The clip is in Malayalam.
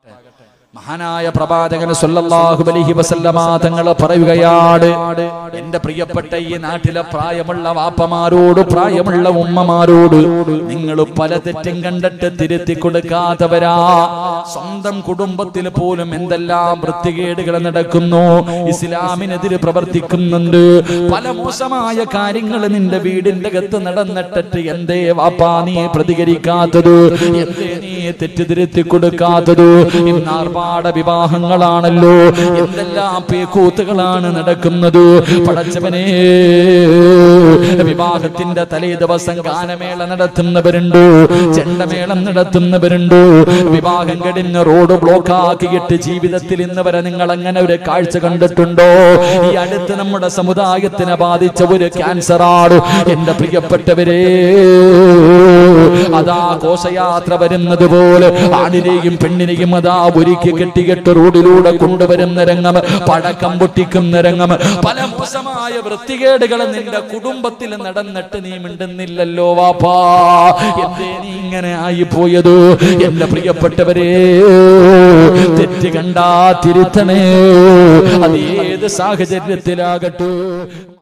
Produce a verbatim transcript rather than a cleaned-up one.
മഹാനായ പ്രവാചകൻ സല്ലല്ലാഹു അലൈഹി വസല്ലമ തങ്ങൾ പറയുകയാണ്, എന്റെ പ്രിയപ്പെട്ട ഈ നാട്ടിലെ പ്രായമുള്ള വാപ്പമാരോട്, പ്രായമുള്ള ഉമ്മമാരോട്, നിങ്ങൾ പല തെറ്റും കണ്ടിട്ട് തിരുത്തി കൊടുക്കാത്തവരാ. സ്വന്തം കുടുംബത്തിൽ പോലും എന്തെല്ലാം വൃത്തികേടുകൾ നടക്കുന്നു, ഇസ്ലാമിനെതിരെ പ്രവർത്തിക്കുന്നുണ്ട്, പല മോശമായ കാര്യങ്ങൾ നിന്റെ വീടിന്റെ അകത്ത് നടന്നിട്ടിട്ട് എന്തേ വാപ്പാ നീ പ്രതികരിക്കാത്തത്, എന്തേ നീ തെറ്റ് തിരുത്തി കൊടുക്കാത്തത്? ഇന്ന് പാട വിവാഹങ്ങളാണല്ലോ, എന്തെല്ലാം പേക്കൂത്തുകളാണ് നടക്കുന്നത്. പടച്ചവനെ, വിവാഹത്തിന്റെ തലേ ദിവസം ഗാനമേള നടത്തുന്നവരുണ്ട്, ചെണ്ടമേളം നടത്തുന്നവരുണ്ട്. വിവാഹം കഴിഞ്ഞ് റോഡ് ബ്ലോക്ക് ആക്കിയിട്ട് ജീവിതത്തിൽ ഇന്ന് വരെ നിങ്ങൾ അങ്ങനെ ഒരു കാഴ്ച കണ്ടിട്ടുണ്ടോ? ഈ അടുത്ത് നമ്മുടെ സമുദായത്തിനെ ബാധിച്ച ഒരു ക്യാൻസറാണ് എന്റെ പ്രിയപ്പെട്ടവരെ. അതാ ഘോഷയാത്ര വരുന്നത് പോലെ ആണിനെയും പെണ്ണിനെയും അതാ ഒരുക്കി കെട്ടികെട്ട് റോഡിലൂടെ കൊണ്ടുവരുന്ന രംഗം, പടക്കം പൊട്ടിക്കുന്ന രംഗം, പല മോശമായ വൃത്തികേടുകൾ നിന്റെ കുടുംബത്തിൽ നടന്നിട്ട് നീ മിണ്ടുന്നില്ലല്ലോ വാപ്പാ. എന്തേ നീ ഇങ്ങനെ ആയി പോയത്? എന്റെ പ്രിയപ്പെട്ടവരെ, തെറ്റ് കണ്ടാ തിരുത്തണേ, അത് ഏത് സാഹചര്യത്തിലാകട്ടെ.